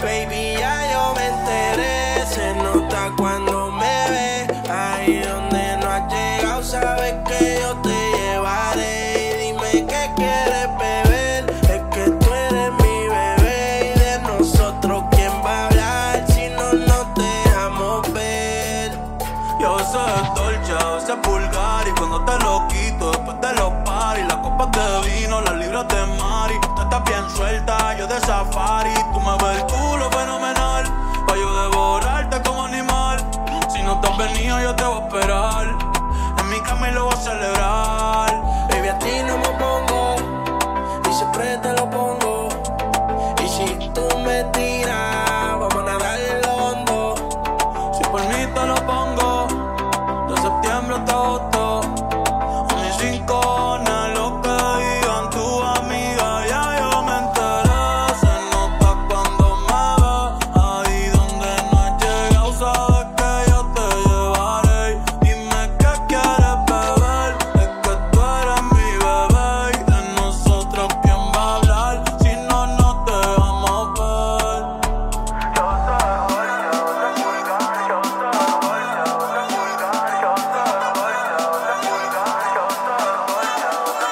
Baby, ya yo me enteré. Se nota cuando me ves. Ahí donde no has llegado, sabes que yo te llevaré. Y dime qué quieres beber. Es que tú eres mi bebé. Y de nosotros, ¿quién va a hablar si no nos dejamos ver? Yo a veces es dolce, a veces es vulgar. Y cuando te lo quito, después de los paris, las copas de vino, las libras de mari. Tú estás bien suelta, yo de safari. Tú me ves el culo fenomenal, pa' yo devorarte como animal. Si no te has venido, yo te voy a esperar. En mi cama y lo voy a celebrar. Baby, a ti no me pongo, y siempre te lo pongo. Y si tú me tiras, vamos a nadar en lo hondo. Si por mí te lo pongo, de septiembre hasta agosto. A mis 5 lo que digan tu amiga, ya yo me enteré. Se nota cuando me ves. Ahí donde no has llegado, sabes que yo te llevaré. Dime qué quieres beber. Es que tú eres mi bebé. Y de nosotros, ¿quién va a hablar si no nos dejamos ver? Yo te voy, yo te pulgar. Yo te voy, yo te pulgar. Yo te voy, yo te pulgar. Yo te voy, yo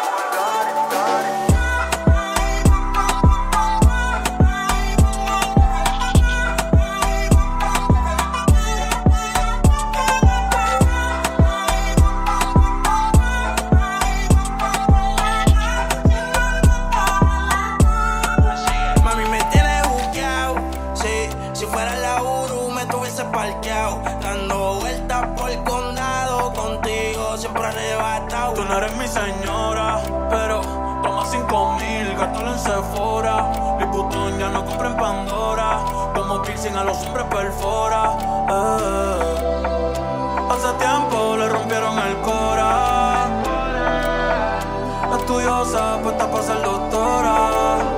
Mami, me tienes buqueado. Sí, si fuera la Uru me tuviese parqueado. Dando vueltas por el condado. Contigo siempre arrebatado. Tú no eres mi señora, pero toma 5,000, gástalo en Sephora. Liputón ya no compra en Pandora. Como piercing a los hombres perfora. Hace tiempo le rompieron el cora. Estudiosa, puesta para ser doctora.